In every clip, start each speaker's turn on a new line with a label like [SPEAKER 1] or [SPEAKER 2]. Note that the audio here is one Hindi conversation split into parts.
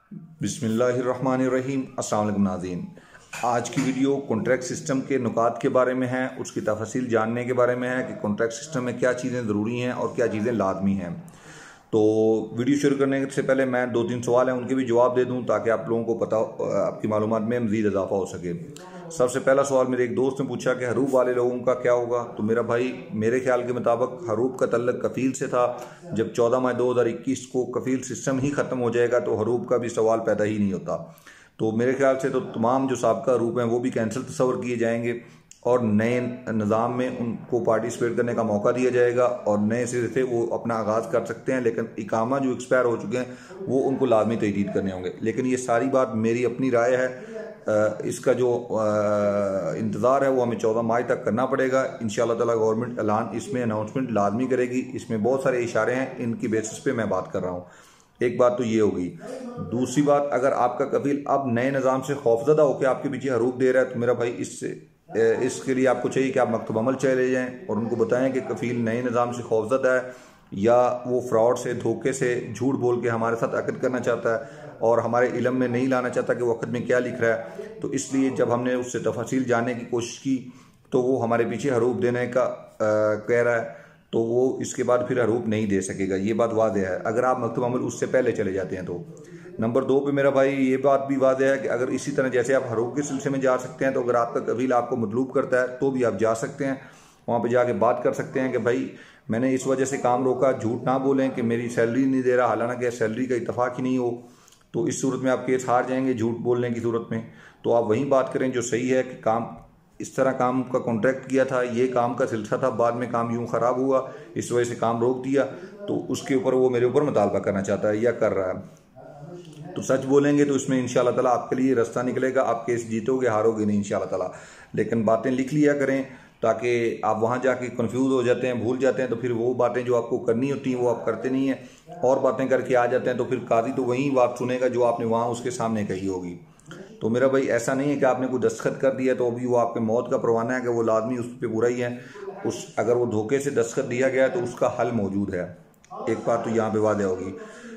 [SPEAKER 1] बिस्मिल्लाहिर्रहमानिर्रहीम। अस्सलाम वालेकुम नाज़रीन, आज की वीडियो कॉन्ट्रैक्ट सिस्टम के नुकात के बारे में है, उसकी तफसील जानने के बारे में है कि कॉन्ट्रैक्ट सिस्टम में क्या चीज़ें ज़रूरी हैं और क्या चीज़ें लाजमी हैं। तो वीडियो शुरू करने से पहले मैं 2-3 सवाल हैं उनके भी जवाब दे दूं ताकि आप लोगों को पता आपकी मालूमात में मज़ीद इजाफा हो सके। सबसे पहला सवाल मेरे एक दोस्त ने पूछा कि हरूफ वाले लोगों का क्या होगा। तो मेरा भाई, मेरे ख्याल के मुताबिक हरूफ का तल्लक कफ़ील से था। जब 14 मई 2021 को कफ़ील सिस्टम ही ख़त्म हो जाएगा तो हरूफ का भी सवाल पैदा ही नहीं होता। तो मेरे ख्याल से तो तमाम जो साबका हरूफ हैं वो भी कैंसिल तस्वर किए जाएंगे और नए निज़ाम में उनको पार्टिसिपेट करने का मौका दिया जाएगा और नए सिरे से वो अपना आगाज़ कर सकते हैं। लेकिन इकामा जो एक्सपायर हो चुके हैं वो उनको लाजमी तजदीद करने होंगे। लेकिन ये सारी बात मेरी अपनी राय है। इसका जो इंतज़ार है वो हमें 14 मई तक करना पड़ेगा। इंशाअल्लाह ताला गवर्नमेंट ऐलान इसमें अनाउंसमेंट लाजमी करेगी। इसमें बहुत सारे इशारे हैं, इनकी बेसिस पे मैं बात कर रहा हूँ। एक बात तो ये होगी। दूसरी बात, अगर आपका कफील अब नए निज़ाम से खौफजदा होकर आपके पीछे हरूफ दे रहा है तो मेरा भाई इसके लिए आपको चाहिए कि आप मकतूब अमल चले जाएं और उनको बताएं कि कफील नए निज़ाम से खौफजदा है या वो फ्रॉड से, धोखे से, झूठ बोल के हमारे साथ अकद करना चाहता है और हमारे इलम में नहीं लाना चाहता कि वो अकद में क्या लिख रहा है। तो इसलिए जब हमने उससे तफसील जानने की कोशिश की तो वो हमारे पीछे हरूफ देने का कह रहा है, तो वो इसके बाद फिर हरूफ नहीं दे सकेगा। ये बात वाज़ेह है अगर आप मकतूब अमल उससे पहले चले जाते हैं तो। नंबर 2 पे मेरा भाई ये बात भी वाज़ेह है कि अगर इसी तरह जैसे आप हरूफ के सिलसिले में जा सकते हैं तो अगर आपका कफील आपको मतलूब करता है तो भी आप जा सकते हैं, वहाँ पे जाके बात कर सकते हैं कि भाई मैंने इस वजह से काम रोका। झूठ ना बोलें कि मेरी सैलरी नहीं दे रहा, हालांकि सैलरी का इतफाक ही नहीं हो। तो इस सूरत में आप केस हार जाएंगे झूठ बोलने की सूरत में। तो आप वहीं बात करें जो सही है कि काम इस तरह काम का कॉन्ट्रैक्ट किया था, ये काम का सिलसिला था, बाद में काम यूं ख़राब हुआ, इस वजह से काम रोक दिया, तो उसके ऊपर वो मेरे ऊपर मुतालबा करना चाहता है या कर रहा है। तो सच बोलेंगे तो इसमें इंशाअल्लाह ताला आपके लिए रास्ता निकलेगा। आप केस जीतोगे, हारोगे नहीं इंशाअल्लाह ताला। लेकिन बातें लिख लिया करें ताकि आप वहाँ जाके कंफ्यूज हो जाते हैं, भूल जाते हैं, तो फिर वो बातें जो आपको करनी होती हैं वो आप करते नहीं हैं और बातें करके आ जाते हैं। तो फिर काजी तो वही बात सुनेगा जो आपने वहाँ उसके सामने कही होगी। तो मेरा भाई ऐसा नहीं है कि आपने कोई दस्तखत कर दिया तो अभी वो आपके मौत का परवाना है कि वो लाजमी उस पर बुरा ही है। अगर वो धोखे से दस्तखत दिया गया है तो उसका हल मौजूद है। एक बात तो यहाँ पे वादे होगी।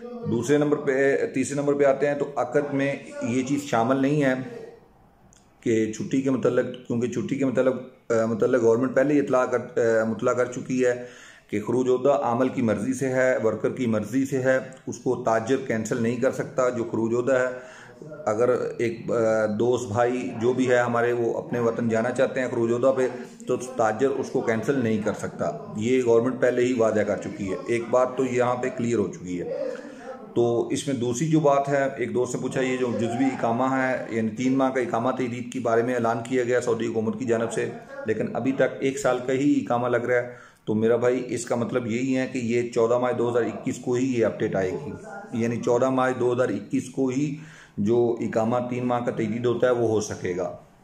[SPEAKER 1] तीसरे नंबर पे आते हैं तो अक़द में ये चीज़ शामिल नहीं है कि छुट्टी के मतलब, क्योंकि छुट्टी के मतलब गवर्नमेंट पहले ही मुतला कर चुकी है कि खरूज-ओहदा आमल की मर्ज़ी से है, वर्कर की मर्ज़ी से है, उसको ताजर कैंसिल नहीं कर सकता जो खरूज-ओहदा है। अगर एक दोस्त भाई जो भी है हमारे वो अपने वतन जाना चाहते हैं खरूज-ओहदा पे तो ताजर उसको कैंसिल नहीं कर सकता। ये गवर्नमेंट पहले ही वादा कर चुकी है। एक बात तो यहाँ पे क्लियर हो चुकी है। तो इसमें दूसरी जो बात है, एक दोस्त ने पूछा ये जो जुज़वी इकामा है यानी 3 माह का इकामा तजदीद के बारे में ऐलान किया गया सऊदी हुकूमत की जानब से, लेकिन अभी तक 1 साल का ही इकामा लग रहा है। तो मेरा भाई इसका मतलब यही है कि ये 14 मई 2021 को ही ये अपडेट आएगी, यानी 14 मई 2021 को ही जो इकामा 3 माह का तजदीद होता है वो हो सकेगा।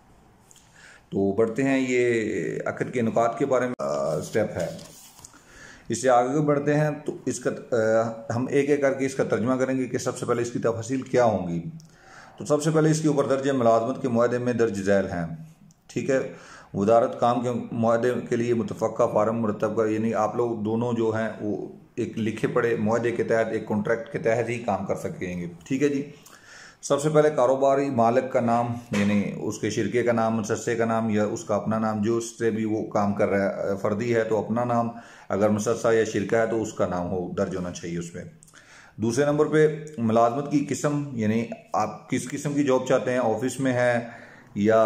[SPEAKER 1] तो बढ़ते हैं, ये अक़द के नुकात के बारे में स्टेप है। इससे आगे बढ़ते हैं तो इसका हम एक एक करके इसका तर्जुमा करेंगे कि सबसे पहले इसकी तफसील क्या होंगी। तो सबसे पहले इसके ऊपर दर्ज मुलाजमत के मुआहदे में दर्ज झैल हैं, ठीक है। वजारत काम के मुआहदे के लिए मुतफ़क्का फार्म मुरतब कर, यानी आप लोग दोनों जो हैं वो एक लिखे पढ़े मुआहदे के तहत, एक कॉन्ट्रैक्ट के तहत ही काम कर सकेंगे, ठीक है जी। सबसे पहले कारोबारी मालिक का नाम, यानी उसके शिरके का नाम, मुसस्से का नाम या उसका अपना नाम, जो उससे भी वो काम कर रहा है, फर्दी है तो अपना नाम, अगर मुसस्सा या शिरका है तो उसका नाम हो दर्ज होना चाहिए उसमें। दूसरे नंबर पे मुलाजमत की किस्म, यानी आप किस किस्म की जॉब चाहते हैं, ऑफिस में है या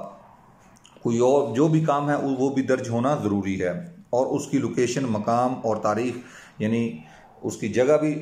[SPEAKER 1] कोई और जो भी काम है वो भी दर्ज होना ज़रूरी है। और उसकी लोकेशन, मकाम और तारीख, यानी उसकी जगह भी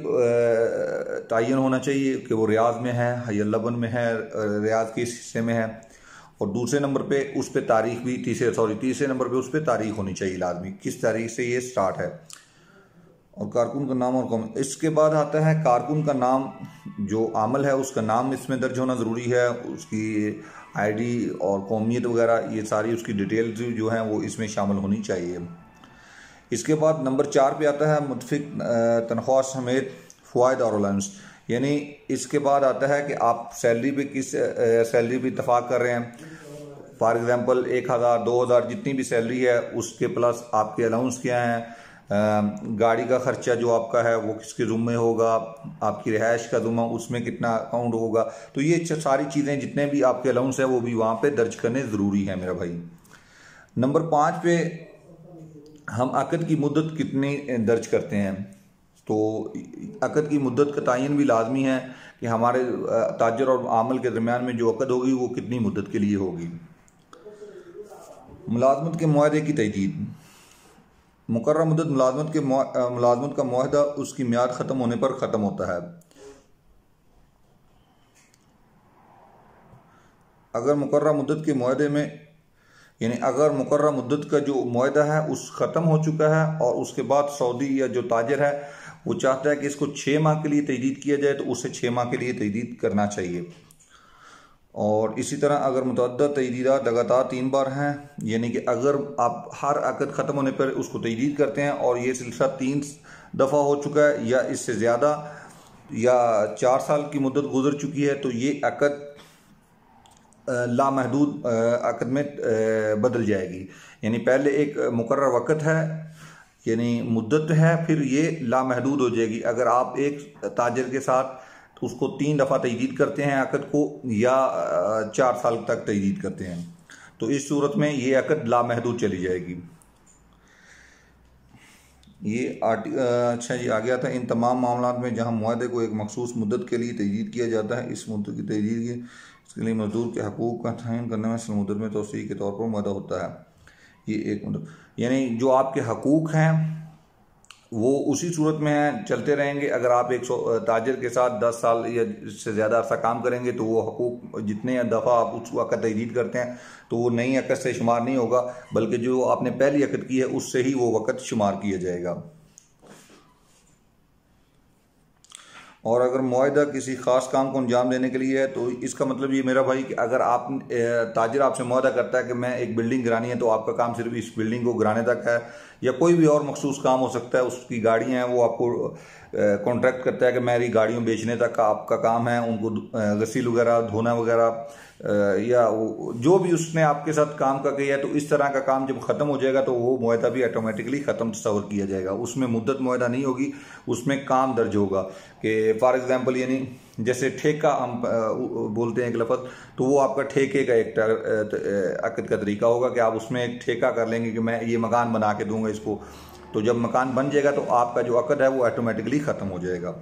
[SPEAKER 1] तयन होना चाहिए कि वो रियाज में है या लबन में है, रियाज के इस हिस्से में है। और दूसरे नंबर पे उस पर तारीख भी, तीसरे नंबर पे उस पर तारीख होनी चाहिए लाजमी, किस तारीख से ये स्टार्ट है। और कारकुन का नाम और कौम। इसके बाद आता है कारकुन का नाम, जो आमल है उसका नाम इसमें दर्ज होना ज़रूरी है, उसकी आईडी और कौमियत वगैरह ये सारी उसकी डिटेल्स जो हैं वो इसमें शामिल होनी चाहिए। इसके बाद नंबर 4 पे आता है मुतफिक तनख्वाह समेत फ़वाइद और अलाउंस, यानी इसके बाद आता है कि आप सैलरी पे किस सैलरी पे इत्तफाक कर रहे हैं। फॉर एग्जांपल 1000 2000 जितनी भी सैलरी है उसके प्लस आपके अलाउंस क्या हैं, गाड़ी का खर्चा जो आपका है वो किसके ज़ुम्मे होगा, आपकी रिहाइश का ज़ुम्मा उसमें कितना अकाउंट होगा। तो ये सारी चीज़ें जितने भी आपके अलाउंस है वो भी वहाँ पे दर्ज करने ज़रूरी है मेरा भाई। नंबर 5 पे हम अक़द की मुद्दत कितनी दर्ज करते हैं। तो अक़द की मुद्दत का तयन भी लाजमी है कि हमारे ताजर और आमल के दरमियान में जो अक़द होगी वो कितनी मुद्दत के लिए होगी। मुलाजमत के मुआहदे की तजदीद। मुकर्रर मुद्दत मुलाजमत का मुआहदा उसकी मियाद ख़त्म होने पर ख़त्म होता है। अगर मुकर्रर मुद्दत के मुआहदे में यानी अगर मुकर्रर मुद्दत का जो मुआहदा है उस ख़त्म हो चुका है और उसके बाद सऊदी या जो ताजर है वो चाहता है कि इसको 6 माह के लिए तजदीद किया जाए तो उसे 6 माह के लिए तजदीद करना चाहिए। और इसी तरह अगर मुतअद्दिद तजदीदात लगातार 3 बार हैं, यानी कि अगर आप हर अक़द ख़त्म होने पर उसको तजदीद करते हैं और ये सिलसिला 3 दफ़ा हो चुका है या इससे ज़्यादा या 4 साल की मुद्दत गुजर चुकी है, तो ये अक़द लामहदूद अक़द में बदल जाएगी। यानी पहले एक मुकर्रर वक़्त है यानी मुद्दत है, फिर ये लामहदूद हो जाएगी। अगर आप एक ताजर के साथ उसको 3 दफ़ा तजदीद करते हैं अक़द को या 4 साल तक तजदीद करते हैं, तो इस सूरत में ये अक़द लामहदूद चली जाएगी। ये अच्छा जी आ गया था। इन तमाम मामलात में जहाँ मुआहदे को एक मखसूस मुद्दत के लिए तजदीद किया जाता है, इस मुद्दत की तजदीद इसके लिए मजदूर के हकूक़ का तयन करने में इस मुद्दत में तोसी के तौर पर मुआहदा होता है। ये एक मुद्दत यानी जो आपके हकूक़ हैं वो उसी सूरत में हैं, चलते रहेंगे। अगर आप एक ताजर के साथ 10 साल या इससे ज़्यादा अर्सा काम करेंगे तो वो हकूक़ जितने दफ़ा आप उस वक़्त तजदीद करते हैं तो वो नई अक़द से शुमार नहीं होगा, बल्कि जो आपने पहली अक़द की है उससे ही वो वक़्त शुमार किया जाएगा। और अगर मुआहदा किसी ख़ास काम को अंजाम देने के लिए है तो इसका मतलब ये मेरा भाई कि अगर आप ताजर आपसे मुआहदा करता है कि मैं एक बिल्डिंग गिरानी है तो आपका काम सिर्फ इस बिल्डिंग को गिराने तक है, या कोई भी और मखसूस काम हो सकता है, उसकी गाड़ियाँ हैं वो आपको कॉन्ट्रैक्ट करता है कि मेरी गाड़ियों बेचने तक का आपका काम है, उनको गसील वगैरह धोना वगैरह या जो भी उसने आपके साथ काम का किया है, तो इस तरह का काम जब ख़त्म हो जाएगा तो वो मुआहदा भी ऑटोमेटिकली ख़त्म तस्वर किया जाएगा। उसमें मुद्दत मुआहदा नहीं होगी, उसमें काम दर्ज होगा। कि फॉर एग्जांपल यानी जैसे ठेका हम बोलते हैं एक लफ्ज़, तो वो आपका ठेके का एक अक़द का तरीका होगा कि आप उसमें एक ठेका कर लेंगे कि मैं ये मकान बना के दूंगा इसको, तो जब मकान बन जाएगा तो आपका जो अक़द है वो ऑटोमेटिकली ख़त्म हो जाएगा।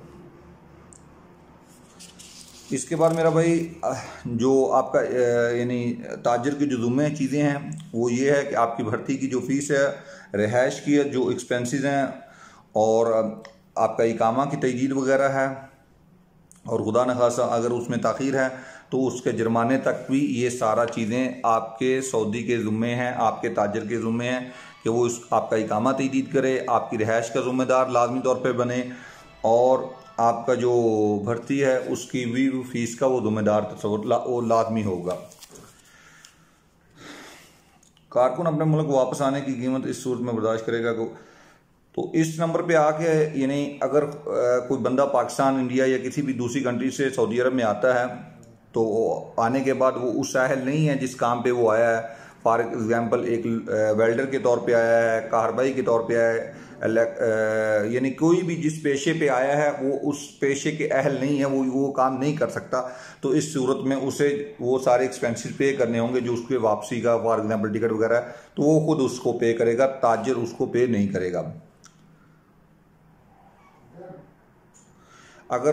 [SPEAKER 1] इसके बाद मेरा भाई जो आपका यानी ताजर की जो ज़ुम्मे चीज़ें हैं वो ये है कि आपकी भर्ती की जो फ़ीस है, रिहाइश की जो एक्सपेंसेस हैं और आपका इकामा की तजदीद वगैरह है, और खुदा न खासा अगर उसमें ताख़ीर है तो उसके जुर्माने तक भी ये सारा चीज़ें आपके सऊदी के ज़ुम्मे हैं, आपके ताजर के ज़ुम्मे हैं कि वो आपका इकामा तजदीद करे, आपकी रिहाइश का ज़िम्मेदार लाजमी तौर पर बने, और आपका जो भर्ती है उसकी भी फीस का वो ज़िम्मेदार वो लाजमी होगा। कारकुन अपने मुल्क वापस आने की कीमत इस सूरत में बर्दाश्त करेगा को, तो इस नंबर पे आके यानी अगर कोई बंदा पाकिस्तान, इंडिया या किसी भी दूसरी कंट्री से सऊदी अरब में आता है तो आने के बाद वो उस अहल नहीं है जिस काम पे वो आया है। फॉर एग्जांपल एक वेल्डर के तौर पे आया है, कारबाई के तौर पे आया है, यानी कोई भी जिस पेशे पे आया है वो उस पेशे के अहल नहीं है, वो काम नहीं कर सकता, तो इस सूरत में उसे वो सारे एक्सपेंसेस पे करने होंगे जो उसके वापसी का फॉर एग्जांपल टिकट वगैरह है, तो वो खुद उसको पे करेगा, ताजर उसको पे नहीं करेगा। अगर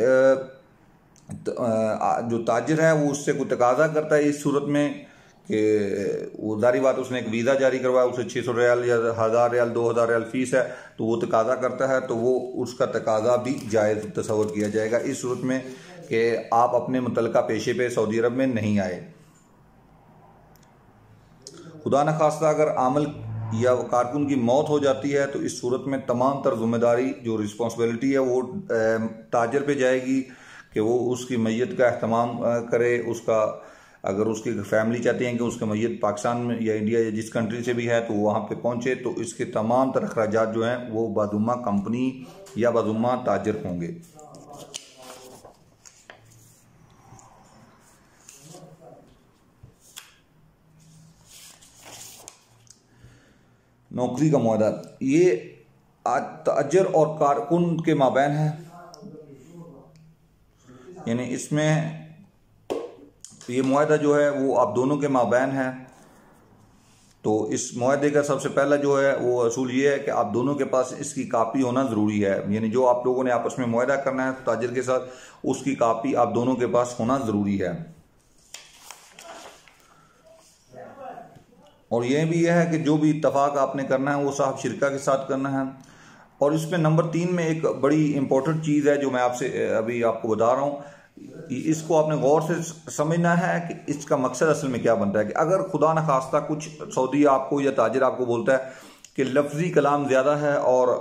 [SPEAKER 1] जो ताजर है वो उससे कोई तकाजा करता है इस सूरत में कि वो जारी बात उसने एक वीज़ा जारी करवाया, उसे 600 रियाल या 1000 रियाल 2000 रियाल फीस है, तो वो तकाजा करता है, तो वो उसका तकाजा भी जायज़ तस्वर किया जाएगा इस सूरत में कि आप अपने मुतल्लिका पेशे पे सऊदी अरब में नहीं आए। खुदा न खास्ता अगर आमल या कारकुन की मौत हो जाती है तो इस सूरत में तमाम तर जिम्मेदारी जो रिस्पॉन्सिबिलिटी है वो ताजर पे जाएगी कि वो उसकी मैयत का एहतमाम करे। उसका अगर उसकी फैमिली चाहती है कि उसका मैयत पाकिस्तान में या इंडिया या जिस कंट्री से भी है तो वहाँ पे पहुँचे, तो इसके तमाम तर अखराजात जो हैं वो बाजुम्मा कंपनी या बाजुम्मा ताजर होंगे। नौकरी का मुआहदा, ये ताजर और कारकुन के माबैन है, यानी इसमें ये मुआहदा जो है वो आप दोनों के माबैन है। तो इस मुआहदे का सबसे पहला जो है वो असूल ये है कि आप दोनों के पास इसकी कापी होना ज़रूरी है, यानी जो आप लोगों ने आपस में मुआहदा करना है ताजिर के साथ, उसकी कापी आप दोनों के पास होना ज़रूरी है। और यह भी है कि जो भी इत्तफाक आपने करना है वो साहब शिरका के साथ करना है। और इसमें नंबर 3 में एक बड़ी इंपॉर्टेंट चीज़ है जो मैं आपसे अभी आपको बता रहा हूँ, इसको आपने गौर से समझना है कि इसका मकसद असल में क्या बनता है। कि अगर खुदा न खास्ता कुछ सऊदी आपको या ताजिर आपको बोलता है कि लफ्जी कलाम ज़्यादा है और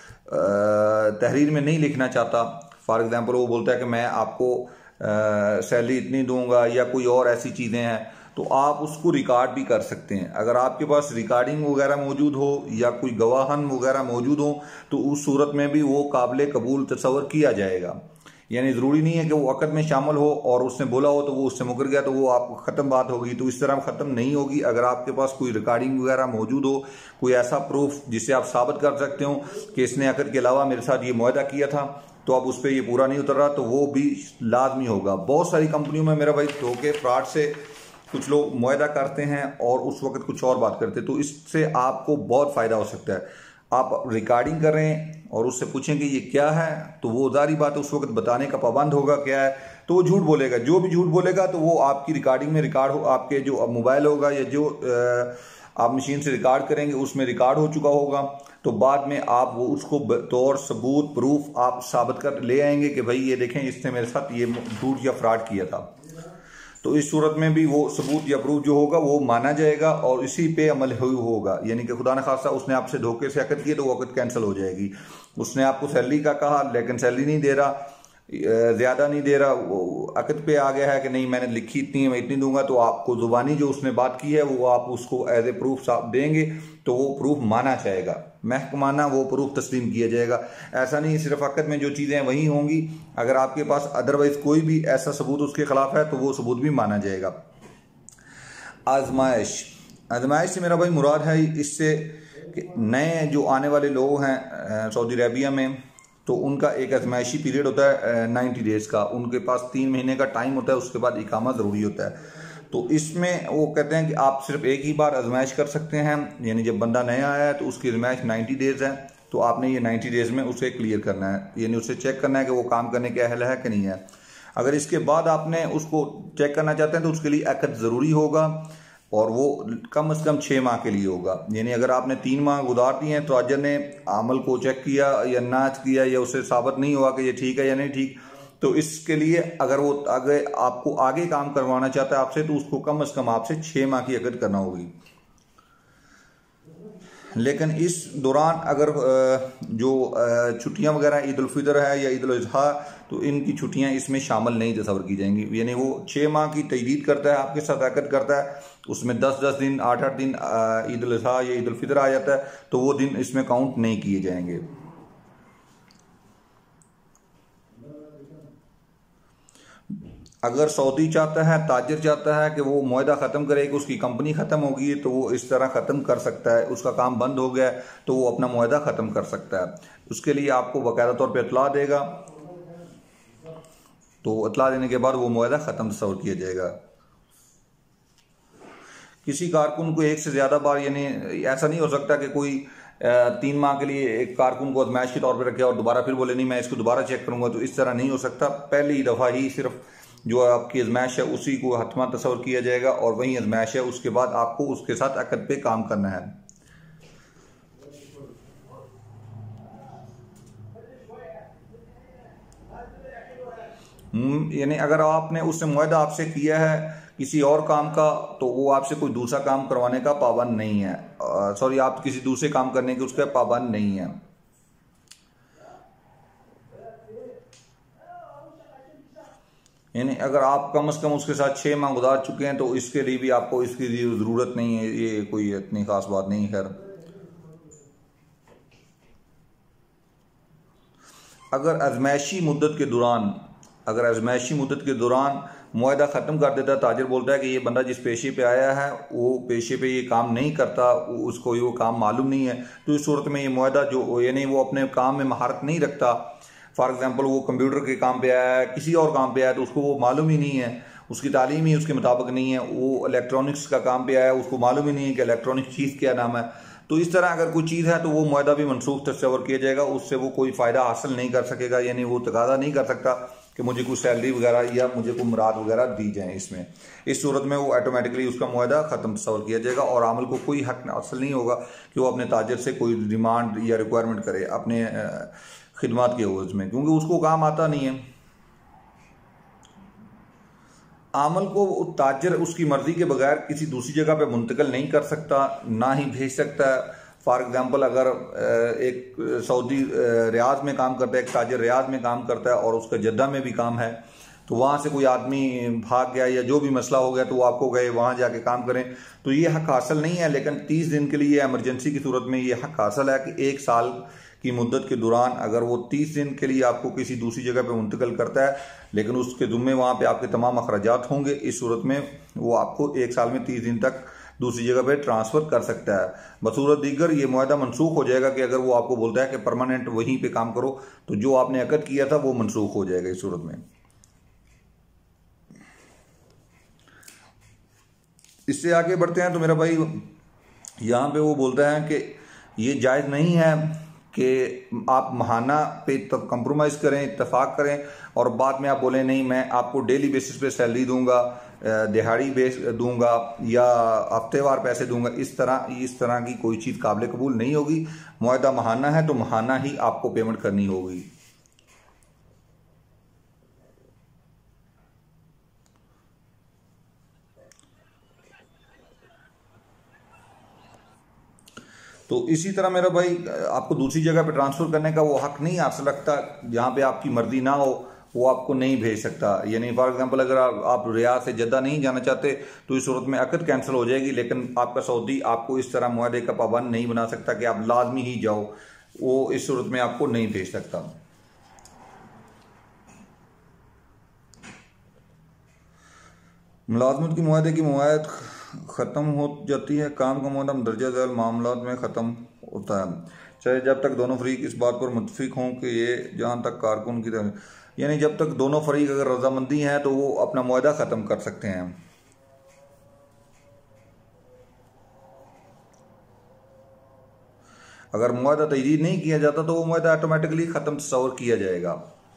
[SPEAKER 1] तहरीर में नहीं लिखना चाहता, फॉर एग्जांपल वो बोलता है कि मैं आपको सैलरी इतनी दूंगा या कोई और ऐसी चीज़ें हैं, तो आप उसको रिकॉर्ड भी कर सकते हैं। अगर आपके पास रिकॉर्डिंग वगैरह मौजूद हो या कोई गवाहन वगैरह मौजूद हो तो उस सूरत में भी वो काबिल कबूल तस्वर किया जाएगा। यानी ज़रूरी नहीं है कि वो अक़द में शामिल हो और उसने बोला हो तो वो उससे मुकर गया तो वो आपको ख़त्म बात होगी, तो इस तरह ख़त्म नहीं होगी। अगर आपके पास कोई रिकॉर्डिंग वगैरह मौजूद हो, कोई ऐसा प्रूफ जिससे आप साबित कर सकते हो कि इसने अक़द के अलावा मेरे साथ ये मुआहदा किया था, तो अब उस पर ये पूरा नहीं उतर रहा, तो वो भी लाजमी होगा। बहुत सारी कंपनियों में मेरा भाई धोखे फ्रॉड से कुछ लोग मुआहदा करते हैं और उस वक्त कुछ और बात करते हैं, तो इससे आपको बहुत फ़ायदा हो सकता है। आप रिकॉर्डिंग कर रहे हैं और उससे पूछें कि ये क्या है, तो वो जारी बात है उस वक्त बताने का पाबंद होगा क्या है, तो वो झूठ बोलेगा। जो भी झूठ बोलेगा तो वो आपकी रिकॉर्डिंग में रिकॉर्ड हो, आपके जो मोबाइल होगा या जो आप मशीन से रिकॉर्ड करेंगे उसमें रिकॉर्ड हो चुका होगा। तो बाद में आप वो उसको तौर सबूत प्रूफ आप साबित कर ले आएंगे कि भाई ये देखें इसने मेरे साथ ये झूठ या फ्रॉड किया था। तो इस सूरत में भी वो सबूत या प्रूफ जो होगा वो माना जाएगा और इसी पे अमल होगा। यानी कि खुदा न खास्ता उसने आपसे धोखे से अक़द किया तो वो अक़द कैंसिल हो जाएगी। उसने आपको सैलरी का कहा लेकिन सैलरी नहीं दे रहा, ज़्यादा नहीं दे रहा, वो अक़द पे आ गया है कि नहीं मैंने लिखी इतनी है मैं इतनी दूंगा, तो आपको ज़ुबानी जो उसने बात की है वो आप उसको एज ए प्रूफ देंगे तो वो प्रूफ माना जाएगा, महकमाना वो प्रूफ तस्लीम किया जाएगा। ऐसा नहीं सिर्फ अक़द में जो चीज़ें वही होंगी, अगर आपके पास अदरवाइज कोई भी ऐसा सबूत उसके खिलाफ है तो वो सबूत भी माना जाएगा। आजमाइश से मेरा भाई मुराद है इससे कि नए जो आने वाले लोग हैं सऊदी अरेबिया में, तो उनका एक आजमाइशी पीरियड होता है 90 डेज़ का, उनके पास 3 महीने का टाइम होता है, उसके बाद इकामा ज़रूरी होता है। तो इसमें वो कहते हैं कि आप सिर्फ एक ही बार आजमाइश कर सकते हैं, यानी जब बंदा नया आया है तो उसकी आजमाइश 90 डेज़ है, तो आपने ये 90 डेज़ में उसे क्लियर करना है, यानी उसे चेक करना है कि वो काम करने के अहल है कि नहीं है। अगर इसके बाद आपने उसको चेक करना चाहते हैं तो उसके लिए अक़द ज़रूरी होगा और वो कम से कम 6 माह के लिए होगा। यानी अगर आपने 3 माह गुजार दिए हैं तो ताजर ने अमल को चेक किया या ना किया या उसे साबित नहीं हुआ कि ये ठीक है या नहीं ठीक, तो इसके लिए अगर वो आगे आपको आगे काम करवाना चाहता है आपसे तो उसको कम से कम आपसे 6 माह की अक़द करना होगी। लेकिन इस दौरान अगर जो छुट्टियां वगैरह ईद उल फितर है या ईद उल अज़हा, तो इनकी छुट्टियां इसमें शामिल नहीं तस्वर की जाएंगी। यानी वो 6 माह की तजदीद करता है, आपके साथ अक़द करता है, उसमें 10-10 दिन 8-8 दिन ईद उल अज़हा या ईद उल फितर आ जाता है, तो वो दिन इसमें काउंट नहीं किए जाएंगे। अगर सऊदी चाहता है, ताजिर चाहता है कि वो मुआहदा ख़त्म करे कि उसकी कंपनी ख़त्म होगी, तो वो इस तरह ख़त्म कर सकता है। उसका काम बंद हो गया तो वो अपना मुआहदा ख़त्म कर सकता है। उसके लिए आपको बाकायदा तौर पे इतला देगा, तो इतला देने के बाद वो मुआहदा ख़त्म तस्वर किया जाएगा। किसी कारकुन को एक से ज़्यादा बार, यानी ऐसा नहीं हो सकता कि कोई 3 माह के लिए एक कारकुन को आजमाइश के तौर पर रखे और दोबारा फिर बोले नहीं मैं इसको दोबारा चेक करूँगा, तो इस तरह नहीं हो सकता। पहली दफ़ा ही सिर्फ जो आपकी आजमाइश है उसी को हतमा तस्वर किया जाएगा और वही आजमाइश है, उसके बाद आपको उसके साथ अक़द पे काम करना है। यानी अगर आपने उससे मुआहदा आपसे किया है किसी और काम का, तो वो आपसे कोई दूसरा काम करवाने का पाबंद नहीं है, सॉरी आप किसी दूसरे काम करने के उसका पाबंद नहीं है। यानी अगर आप कम से कम उसके साथ 6 माह गुजार चुके हैं तो इसके लिए भी आपको इसकी ज़रूरत नहीं है, ये कोई इतनी खास बात नहीं है। अगर आजमाइशी मुद्दत के दौरान मुआहदा ख़त्म कर देता है। ताजिर बोलता है कि ये बंदा जिस पेशे पे आया है वो पेशे पे ये काम नहीं करता, उसको ये वो काम मालूम नहीं है, तो इस सूरत में ये मुआहदा जो यानी वो अपने काम में महारत नहीं रखता। फॉर एग्जांपल वो कंप्यूटर के काम पे आया है, किसी और काम पे आया है, तो उसको वो मालूम ही नहीं है, उसकी तालीम ही उसके मुताबिक नहीं है। वो इलेक्ट्रॉनिक्स का काम पे आया है, उसको मालूम ही नहीं है कि इलेक्ट्रॉनिक चीज़ क्या नाम है। तो इस तरह अगर कोई चीज़ है तो वो मुआहदा भी मनसूख तस्वर किया जाएगा, उससे वो कोई फ़ायदा हासिल नहीं कर सकेगा, यानी वो तकादा नहीं कर सकता कि मुझे कोई सैलरी वगैरह या मुझे कोई मुराद वगैरह दी जाए इसमें। इस सूरत में वो ऑटोमेटिकली उसका मुआहदा ख़त्म तस्वर किया जाएगा और आमिल को कोई हक हासिल नहीं होगा कि वो अपने ताजिर से कोई डिमांड या रिक्वायरमेंट करे अपने खिदमात के एवज में, क्योंकि उसको काम आता नहीं है। आमल को ताजर उसकी मर्जी के बगैर किसी दूसरी जगह पे मुंतकिल नहीं कर सकता, ना ही भेज सकता। फॉर एग्जांपल अगर एक सऊदी रियाद में काम करता है, एक ताजर रियाद में काम करता है और उसका जद्दा में भी काम है, तो वहाँ से कोई आदमी भाग गया या जो भी मसला हो गया तो वो आपको गए वहाँ जाके काम करें, तो ये हक हासिल नहीं है। लेकिन 30 दिन के लिए एमरजेंसी की सूरत में ये हक हासिल है कि 1 साल की मुद्दत के दौरान अगर वो 30 दिन के लिए आपको किसी दूसरी जगह पे मुंतकिल करता है, लेकिन उसके ज़ुम्मे वहाँ पे आपके तमाम अखराजात होंगे, इस सूरत में वो आपको 1 साल में 30 दिन तक दूसरी जगह पे ट्रांसफ़र कर सकता है। बसूरत दीगर ये मुआहदा मनसूख हो जाएगा कि अगर वो आपको बोलता है कि परमानेंट वहीं पे काम करो, तो जो आपने अकद किया था वो मनसूख हो जाएगा इस सूरत में। इससे आगे बढ़ते हैं तो मेरा भाई यहाँ पे वो बोलता है कि ये जायज़ नहीं है कि आप माहाना पे तब कंप्रोमाइज़ करें, इत्तेफाक करें और बाद में आप बोलें नहीं मैं आपको डेली बेसिस पे सैलरी दूंगा, दिहाड़ी बेस दूंगा या हफ्तेवार पैसे दूंगा। इस तरह की कोई चीज़ काबिल कबूल नहीं होगी। मुआहदा माहाना है तो माहाना ही आपको पेमेंट करनी होगी। तो इसी तरह मेरा भाई आपको दूसरी जगह पे ट्रांसफ़र करने का वो हक नहीं हासिल रखता, जहाँ पे आपकी मर्जी ना हो वो आपको नहीं भेज सकता। यानी फॉर एग्जांपल अगर आप रियाद से जद्दा नहीं जाना चाहते तो इस सूरत में अकद कैंसिल हो जाएगी, लेकिन आपका सऊदी आपको इस तरह मुआहदे का पाबंद नहीं बना सकता कि आप लाजमी ही जाओ, वो इस सूरत में आपको नहीं भेज सकता। मुलाजमत की मुआहदे की मुआयद ख़त्म हो जाती है, काम का मुआहदा दर्जा झैल मामलात में ख़त्म होता है, चाहे जब तक दोनों फरीक इस बात पर मुतफिक हों कि ये जहाँ तक कारकुन की तरह, यानी जब तक दोनों फरीक अगर रजामंदी हैं तो वो अपना मुआहदा ख़त्म कर सकते हैं। अगर मुआहदा तजदीद नहीं किया जाता तो वो मुआहदा ऑटोमेटिकली ख़त्म तस्वर किया जाएगा।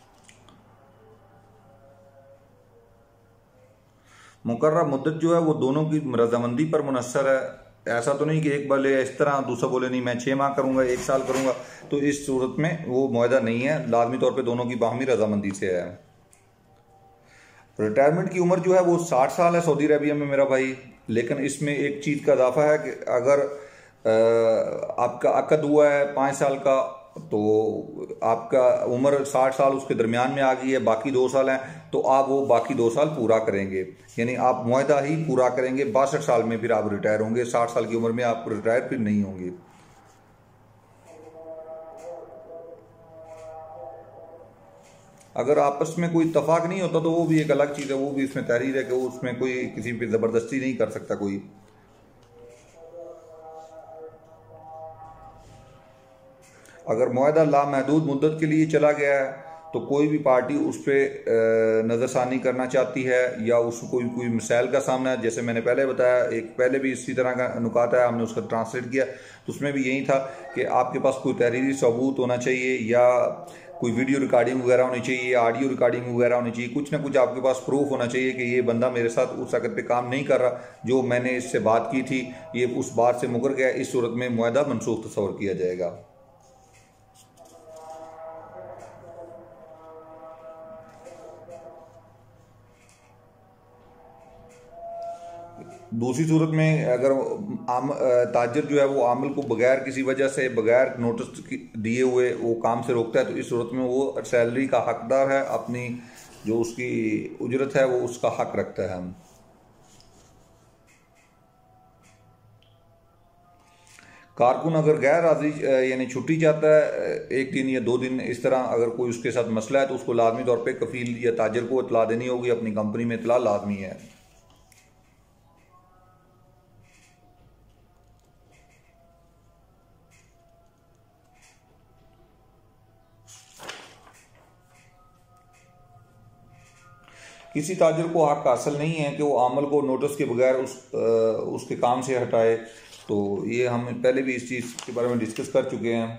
[SPEAKER 1] मुकर्रर मुद्दत जो है वो दोनों की रजामंदी पर मुनसर है। ऐसा तो नहीं कि एक बोले इस तरह दूसरा बोले नहीं मैं 6 माह करूंगा 1 साल करूंगा, तो इस सूरत में वो मुआहदा नहीं है, लाजमी तौर पे दोनों की बाहमी रजामंदी से है। रिटायरमेंट की उम्र जो है वो 60 साल है सऊदी अरबिया में मेरा भाई, लेकिन इसमें एक चीज़ का इजाफा है कि अगर आपका अकद हुआ है 5 साल का तो आपका उम्र 60 साल उसके दरमियान में आ गई है, बाकी 2 साल हैं, तो आप वो बाकी 2 साल पूरा करेंगे, यानी आप मुआहदा ही पूरा करेंगे। 62 साल में फिर आप रिटायर होंगे, 60 साल की उम्र में आप रिटायर फिर नहीं होंगे। अगर आपस में कोई इत्तफाक नहीं होता तो वो भी एक अलग चीज़ है, वो भी इसमें तहरीर है कि वो उसमें कोई किसी पे ज़बरदस्ती नहीं कर सकता कोई। अगर मुआहदा लामहदूद मुद्दत के लिए चला गया है तो कोई भी पार्टी उस पर नज़रसानी करना चाहती है या उसको कोई मसाइल का सामना है, जैसे मैंने पहले बताया, एक पहले भी इसी तरह का नुकात है, हमने उसका ट्रांसलेट किया, तो उसमें भी यही था कि आपके पास कोई तहरीरी सबूत होना चाहिए या कोई वीडियो रिकॉर्डिंग वगैरह होनी चाहिए या ऑडियो रिकॉर्डिंग वगैरह होनी चाहिए, कुछ ना कुछ आपके पास प्रूफ होना चाहिए कि ये बंदा मेरे साथ उस वक्त पे काम नहीं कर रहा, जो मैंने इससे बात की थी ये उस बात से मुकर गया। इस सूरत में मुआहदा मनसूख तस्वर किया जाएगा। दूसरी सूरत में अगर ताजर जो है वो आमिल को बगैर किसी वजह से बगैर नोटिस दिए हुए वो काम से रोकता है, तो इस सूरत में वो सैलरी का हकदार है, अपनी जो उसकी उजरत है वो उसका हक रखता है। कारकुन अगर गैर हाजिरी यानी छुट्टी चाहता है 1 दिन या 2 दिन, इस तरह अगर कोई उसके साथ मसला है तो उसको लाजमी तौर पे कफील या ताजर को इतला देनी होगी, अपनी कंपनी में इतला लाजमी है। किसी ताजर को हक हासिल नहीं है कि वो आमल को नोटिस के बगैर उसके काम से हटाए। तो ये हम पहले भी इस चीज़ के बारे में डिस्कस कर चुके हैं।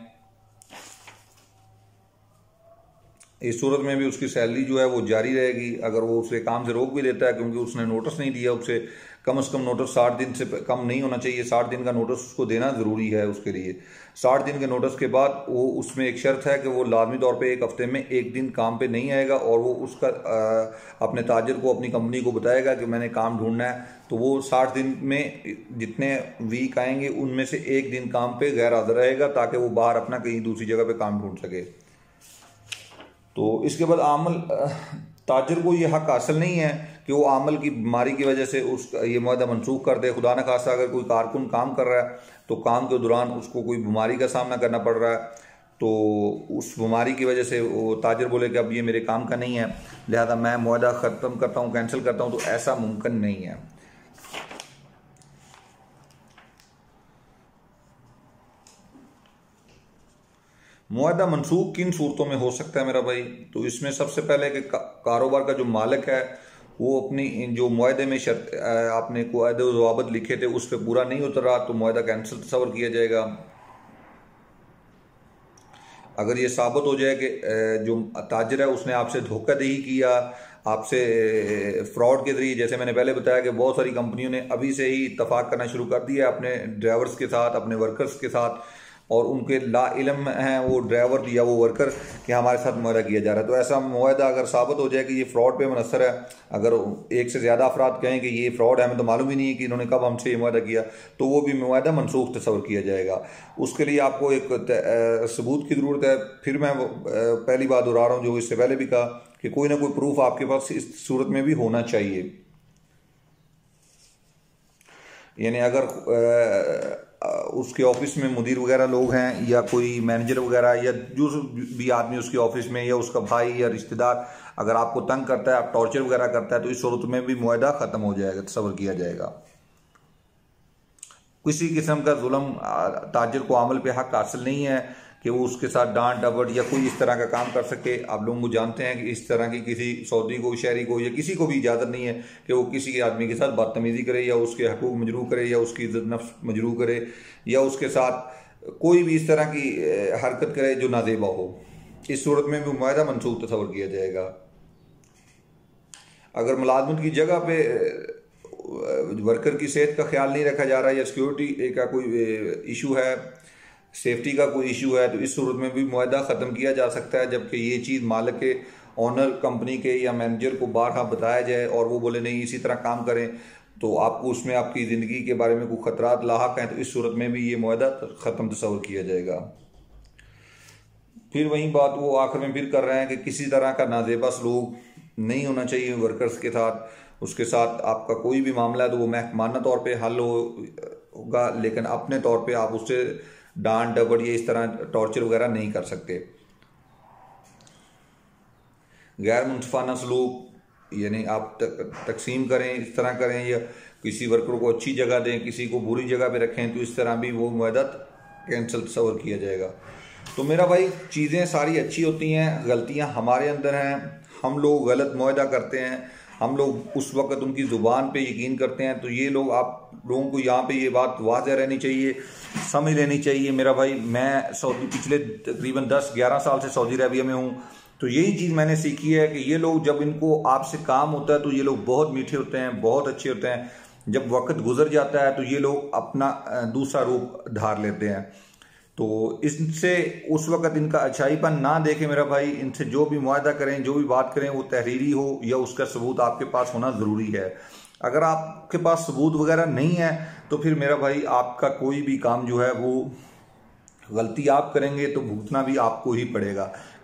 [SPEAKER 1] इस सूरत में भी उसकी सैलरी जो है वो जारी रहेगी अगर वो उसे काम से रोक भी देता है, क्योंकि उसने नोटिस नहीं दिया। उसे कम से कम नोटिस 60 दिन से कम नहीं होना चाहिए। 60 दिन का नोटिस उसको देना ज़रूरी है उसके लिए। 60 दिन के नोटिस के बाद वो उसमें एक शर्त है कि वो लाजमी तौर पे 1 हफ्ते में 1 दिन काम पे नहीं आएगा, और वो उसका अपने ताजर को, अपनी कंपनी को बताएगा कि मैंने काम ढूंढना है। तो वो 60 दिन में जितने वीक आएंगे उनमें से 1 दिन काम पे गैर हाजिर रहेगा, ताकि वो बाहर अपना कहीं दूसरी जगह पे काम ढूंढ सके। तो इसके बाद आमल ताजर को ये हक हासिल नहीं है कि वो आमल की बीमारी की वजह से उसका ये मुआहदा मनसूख कर दे। खुदा न खास्ता अगर कोई कारकुन काम कर रहा है तो काम के दौरान उसको कोई बीमारी का सामना करना पड़ रहा है, तो उस बीमारी की वजह से वो ताजर बोले कि अब ये मेरे काम का नहीं है, लिहाजा मैं मुआहदा ख़त्म करता हूँ, कैंसिल करता हूँ, तो ऐसा मुमकिन नहीं है। मुआहदा मनसूख किन सूरतों में हो सकता है मेरा भाई? तो इसमें सबसे पहले कि कारोबार का जो मालिक है वो अपनी जो मुआहदे में शर्त आपने कायदे व ज़वाबित लिखे थे उस पर पूरा नहीं उतरा तो मुआहदा कैंसिल तस्वर किया जाएगा। अगर ये साबित हो जाए कि जो ताजर है उसने आपसे धोखाधड़ी किया, आपसे फ्रॉड के जरिए, जैसे मैंने पहले बताया कि बहुत सारी कंपनियों ने अभी से ही इत्तफाक करना शुरू कर दिया अपने ड्राइवर्स के साथ, अपने वर्कर्स के साथ, और उनके ला इल्म हैं वो ड्राइवर या वो वर्कर कि हमारे साथ मुआहदा किया जा रहा है। तो ऐसा मुआहदा अगर साबित हो जाए कि ये फ्रॉड पे मुनसर है, अगर एक से ज़्यादा अफराद कहें कि ये फ्रॉड है, हमें तो मालूम ही नहीं है कि इन्होंने कब हमसे ये मुआहदा किया, तो वो भी मुआहदा मनसूख तस्वर किया जाएगा। उसके लिए आपको एक सबूत की ज़रूरत है। फिर मैं पहली बात दोहरा रहा हूँ जो इससे पहले भी कहा कि कोई ना कोई प्रूफ आपके पास इस सूरत में भी होना चाहिए। यानी अगर उसके ऑफिस में मुदीर वगैरह लोग हैं या कोई मैनेजर वगैरह या जो भी आदमी उसके ऑफिस में या उसका भाई या रिश्तेदार अगर आपको तंग करता है, आप टॉर्चर वगैरह करता है, तो इस सूरत में भी मुआहदा ख़त्म हो जाएगा, तस्वर किया जाएगा। किसी किस्म का जुल्म ताजर को अमल पे हक हासिल नहीं है कि वो उसके साथ डांट डपट या कोई इस तरह का काम कर सके। आप लोगों को जानते हैं कि इस तरह की किसी सऊदी को, शहरी को या किसी को भी इजाज़त नहीं है कि वो किसी आदमी के साथ बदतमीज़ी करे या उसके हकूक़ मजरूह करे या उसकी इज़्ज़त नफ्स मजरूह करे या उसके साथ कोई भी इस तरह की हरकत करे जो नाजेबा हो। इस सूरत में भी मुआहदा मनसूख तस्वर किया जाएगा। अगर मुलाजमत की जगह पे वर्कर की सेहत का ख्याल नहीं रखा जा रहा है या सिक्योरिटी का कोई इशू है, सेफ्टी का कोई इशू है, तो इस सूरत में भी मुआहदा ख़त्म किया जा सकता है। जबकि ये चीज़ मालिक के, ऑनर कंपनी के या मैनेजर को बारहा बताया जाए और वो बोले नहीं इसी तरह काम करें, तो आपको उसमें आपकी ज़िंदगी के बारे में कोई ख़तरात लाहक हैं, तो इस सूरत में भी ये मुआहदा ख़त्म तस्वर किया जाएगा। फिर वही बात वो आखिर में फिर कर रहे हैं कि किसी तरह का नाजेबा सलूक नहीं होना चाहिए वर्कर्स के साथ। उसके साथ आपका कोई भी मामला है तो वो महकमाना तौर पे हल होगा, लेकिन अपने तौर पे आप उससे डांट डपट या इस तरह टॉर्चर वगैरह नहीं कर सकते। गैर मुनसिफाना सलूक यानी आप तकसीम करें, इस तरह करें या किसी वर्कर को अच्छी जगह दें, किसी को बुरी जगह पे रखें, तो इस तरह भी वो मुआहदा कैंसिल तस्वर किया जाएगा। तो मेरा भाई चीज़ें सारी अच्छी होती हैं, गलतियां हमारे अंदर हैं, हम लोग गलत मुआहदा करते हैं, हम लोग उस वक़्त उनकी ज़ुबान पे यकीन करते हैं। तो ये लोग, आप लोगों को यहाँ पे ये बात वाज़ेह रहनी चाहिए, समझ लेनी चाहिए मेरा भाई। मैं सऊदी पिछले तकरीबन 10-11 साल से सऊदी अरबिया में हूँ, तो यही चीज़ मैंने सीखी है कि ये लोग जब इनको आपसे काम होता है तो ये लोग बहुत मीठे होते हैं, बहुत अच्छे होते हैं। जब वक्त गुजर जाता है तो ये लोग अपना दूसरा रूप धार लेते हैं। तो इनसे उस वक़्त इनका अच्छाईपन ना देखें मेरा भाई। इनसे जो भी मुआहदा करें, जो भी बात करें, वो तहरीरी हो या उसका सबूत आपके पास होना ज़रूरी है। अगर आपके पास सबूत वगैरह नहीं है तो फिर मेरा भाई आपका कोई भी काम जो है वो गलती आप करेंगे तो भुगतना भी आपको ही पड़ेगा,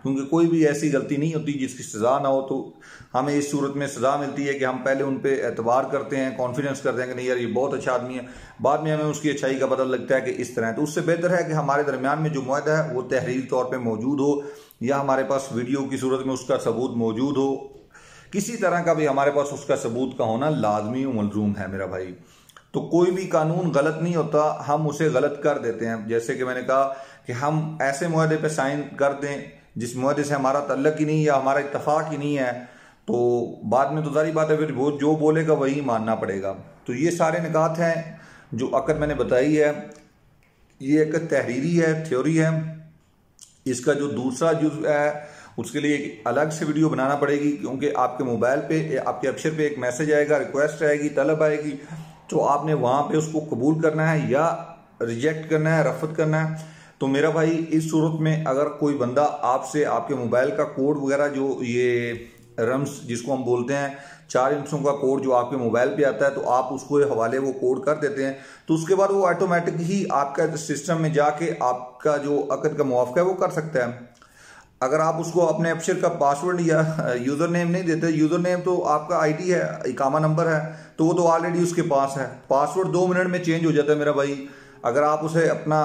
[SPEAKER 1] क्योंकि कोई भी ऐसी गलती नहीं होती जिसकी सज़ा ना हो। तो हमें इस सूरत में सज़ा मिलती है कि हम पहले उन पर एतबार करते हैं, कॉन्फिडेंस करते हैं कि नहीं यार ये बहुत अच्छा आदमी है, बाद में हमें उसकी अच्छाई का पता लगता है कि इस तरह है। तो उससे बेहतर है कि हमारे दरमियान में जो मुआहदा है वो तहरीरी तौर पर मौजूद हो, या हमारे पास वीडियो की सूरत में उसका सबूत मौजूद हो। किसी तरह का भी हमारे पास उसका सबूत का होना लाजमी व मलजूम है मेरा भाई। तो कोई भी कानून गलत नहीं होता, हम उसे गलत कर देते हैं। जैसे कि मैंने कहा कि हम ऐसे मुआहदे पे साइन कर दें जिस मुआहदे से हमारा तल्लक ही नहीं या हमारा इत्तफाक ही नहीं है, तो बाद में तो सारी बात है, फिर वो जो बोलेगा वही मानना पड़ेगा। तो ये सारे निकात हैं जो अकद मैंने बताई है, ये एक तहरीरी है, थ्योरी है। इसका जो दूसरा जुज़ है उसके लिए एक अलग से वीडियो बनाना पड़ेगी, क्योंकि आपके मोबाइल पे, आपके अब्शर पे एक मैसेज आएगा, रिक्वेस्ट आएगी, तलब आएगी, तो आपने वहां पे उसको कबूल करना है या रिजेक्ट करना है, रफत करना है। तो मेरा भाई इस सूरत में अगर कोई बंदा आपसे आपके मोबाइल का कोड वगैरह, जो ये रम्स जिसको हम बोलते हैं, 4 अंकों का कोड जो आपके मोबाइल पे आता है, तो आप उसको हवाले वो कोड कर देते हैं, तो उसके बाद वो ऑटोमेटिक ही आपका सिस्टम में जाके आपका जो अकद का मुआफ़ा है वो कर सकता है। अगर आप उसको अपने अब्शर का पासवर्ड या यूज़र नेम नहीं देते, यूज़र नेम तो आपका आईडी है, इकामा नंबर है, तो वो तो ऑलरेडी उसके पास है। पासवर्ड 2 मिनट में चेंज हो जाता है मेरा भाई। अगर आप उसे अपना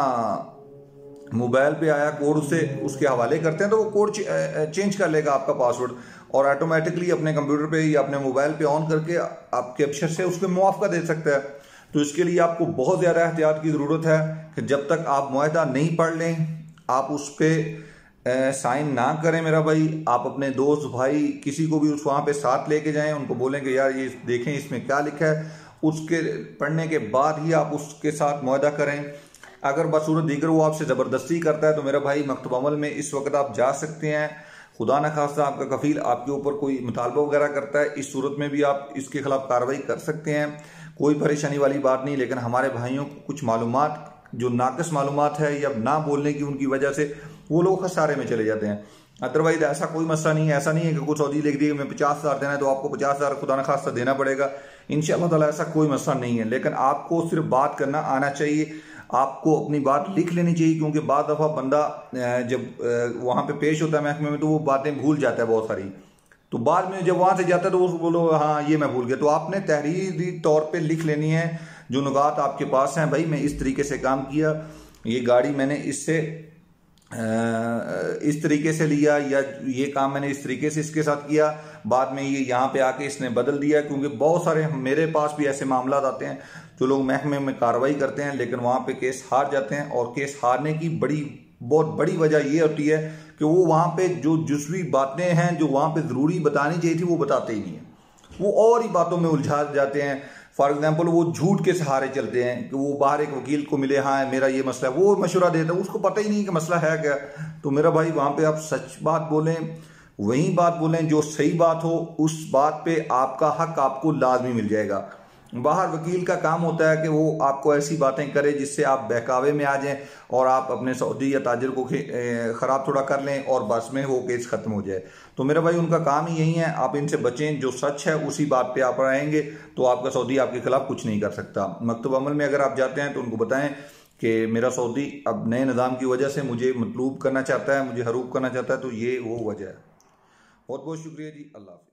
[SPEAKER 1] मोबाइल पे आया कोड उसे उसके हवाले करते हैं तो वो कोड चेंज कर लेगा आपका पासवर्ड, और ऑटोमेटिकली अपने कंप्यूटर पे या अपने मोबाइल पे ऑन करके आपके अब्शर से उसको मुआफ़ा दे सकता है। तो इसके लिए आपको बहुत ज़्यादा एहतियात की ज़रूरत है कि जब तक आप मुआहदा नहीं पढ़ लें आप उस पर साइन ना करें मेरा भाई। आप अपने दोस्त भाई किसी को भी उस वहाँ पे साथ लेके जाएं, उनको बोलें कि यार ये देखें इसमें क्या लिखा है, उसके पढ़ने के बाद ही आप उसके साथ मुआहदा करें। अगर बसूरत दीगर वो आपसे ज़बरदस्ती करता है तो मेरा भाई मकतूब अमल में इस वक्त आप जा सकते हैं। खुदा न खास्ता आपका कफील आपके ऊपर कोई मुतालबा वगैरह करता है, इस सूरत में भी आप इसके खिलाफ कार्रवाई कर सकते हैं, कोई परेशानी वाली बात नहीं। लेकिन हमारे भाइयों को कुछ मालूमात जो नाकस मालूमात है या ना बोलने की उनकी वजह से वो लोग खसारे में चले जाते हैं। अदरवाइज ऐसा कोई मसला नहीं है। ऐसा नहीं है कि कुछ सऊदी लिख दिए मैं 50,000 देना है तो आपको 50,000 खुदा न खास्ता देना पड़ेगा, इंशाअल्लाह ताला ऐसा कोई मसला नहीं है। लेकिन आपको सिर्फ बात करना आना चाहिए, आपको अपनी बात लिख लेनी चाहिए, क्योंकि बाद दफ़ा बंदा जब वहाँ पे पेश होता है महकमे में तो वो बातें भूल जाता है बहुत सारी, तो बाद में जब वहाँ से जाता है तो उसको बोलो हाँ ये मैं भूल गया। तो आपने तहरीरी तौर पे लिख लेनी है जो नुकात आपके पास हैं, भाई मैं इस तरीके से काम किया, ये गाड़ी मैंने इससे इस तरीके से लिया, या ये काम मैंने इस तरीके से इसके साथ किया, बाद में ये यहाँ पे आके इसने बदल दिया। क्योंकि बहुत सारे मेरे पास भी ऐसे मामला आते हैं जो लोग महकमे में कार्रवाई करते हैं लेकिन वहाँ पे केस हार जाते हैं, और केस हारने की बहुत बड़ी वजह ये होती है कि वो वहाँ पे जो जुज़वी बातें हैं जो वहाँ पे ज़रूरी बतानी चाहिए थी वो बताते ही नहीं है, वो और ही बातों में उलझा जाते हैं। फॉर एग्जाम्पल वो झूठ के सहारे चलते हैं कि वो बाहर एक वकील को मिले, हाँ मेरा ये मसला है, वो मशवरा देता है, उसको पता ही नहीं कि मसला है क्या। तो मेरा भाई वहाँ पे आप सच बात बोलें, वही बात बोलें जो सही बात हो, उस बात पे आपका हक आपको लाजमी मिल जाएगा। बाहर वकील का काम होता है कि वो आपको ऐसी बातें करे जिससे आप बहकावे में आ जाएं और आप अपने सऊदी या ताजिर को ख़राब थोड़ा कर लें और बस में वो केस ख़त्म हो जाए। तो मेरा भाई उनका काम ही यही है, आप इनसे बचें, जो सच है उसी बात पे आप रहेंगे तो आपका सऊदी आपके खिलाफ कुछ नहीं कर सकता। मकतूब अमल में अगर आप जाते हैं तो उनको बताएं कि मेरा सऊदी अब नए निज़ाम की वजह से मुझे मतलूब करना चाहता है, मुझे हरूब करना चाहता है, तो ये वो वजह है। बहुत बहुत शुक्रिया जी, अल्लाह हाफ़िज़।